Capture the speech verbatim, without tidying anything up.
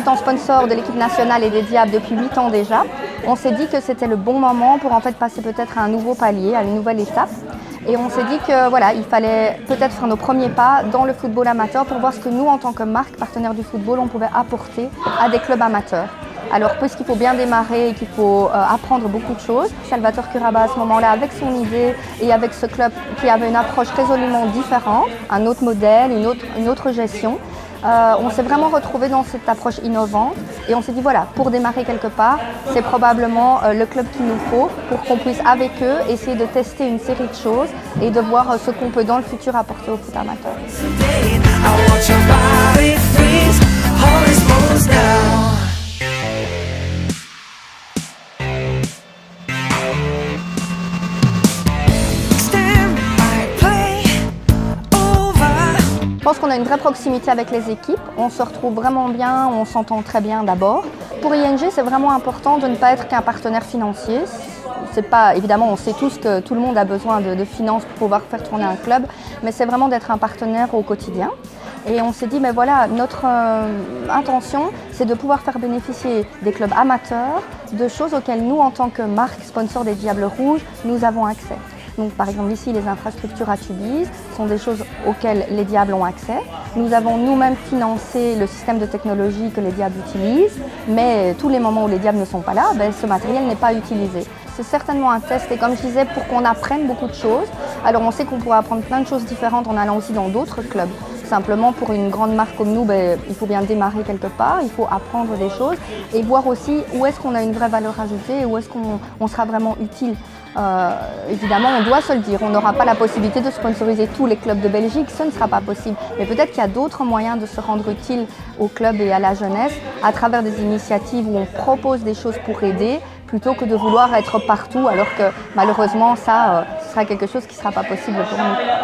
étant sponsor de l'équipe nationale et des Diables depuis huit ans déjà, on s'est dit que c'était le bon moment pour en fait passer peut-être à un nouveau palier, à une nouvelle étape. Et on s'est dit que voilà, il fallait peut-être faire nos premiers pas dans le football amateur pour voir ce que nous, en tant que marque partenaire du football, on pouvait apporter à des clubs amateurs. Alors, puisqu'il faut bien démarrer et qu'il faut euh, apprendre beaucoup de choses, Salvatore Curaba, à ce moment-là, avec son idée et avec ce club qui avait une approche résolument différente, un autre modèle, une autre, une autre gestion, euh, on s'est vraiment retrouvé dans cette approche innovante et on s'est dit voilà, pour démarrer quelque part, c'est probablement euh, le club qu'il nous faut pour qu'on puisse avec eux essayer de tester une série de choses et de voir euh, ce qu'on peut dans le futur apporter au foot amateur. Je pense qu'on a une vraie proximité avec les équipes, on se retrouve vraiment bien, on s'entend très bien d'abord. Pour I N G, c'est vraiment important de ne pas être qu'un partenaire financier. C'est pas, évidemment, on sait tous que tout le monde a besoin de, de finances pour pouvoir faire tourner un club, mais c'est vraiment d'être un partenaire au quotidien. Et on s'est dit, mais voilà, notre euh, intention, c'est de pouvoir faire bénéficier des clubs amateurs de choses auxquelles nous, en tant que marque sponsor des Diables Rouges, nous avons accès. Donc, par exemple, ici, les infrastructures à Tubize sont des choses auxquelles les Diables ont accès. Nous avons nous-mêmes financé le système de technologie que les Diables utilisent, mais tous les moments où les Diables ne sont pas là, ben, ce matériel n'est pas utilisé. C'est certainement un test et comme je disais, pour qu'on apprenne beaucoup de choses. Alors, on sait qu'on pourra apprendre plein de choses différentes en allant aussi dans d'autres clubs. Simplement, pour une grande marque comme nous, ben, il faut bien démarrer quelque part, il faut apprendre des choses et voir aussi où est-ce qu'on a une vraie valeur ajoutée et où est-ce qu'on on sera vraiment utile. Euh, évidemment, on doit se le dire, on n'aura pas la possibilité de sponsoriser tous les clubs de Belgique, ce ne sera pas possible. Mais peut-être qu'il y a d'autres moyens de se rendre utile aux clubs et à la jeunesse à travers des initiatives où on propose des choses pour aider, plutôt que de vouloir être partout, alors que malheureusement, ça, euh, ce sera quelque chose qui ne sera pas possible pour nous.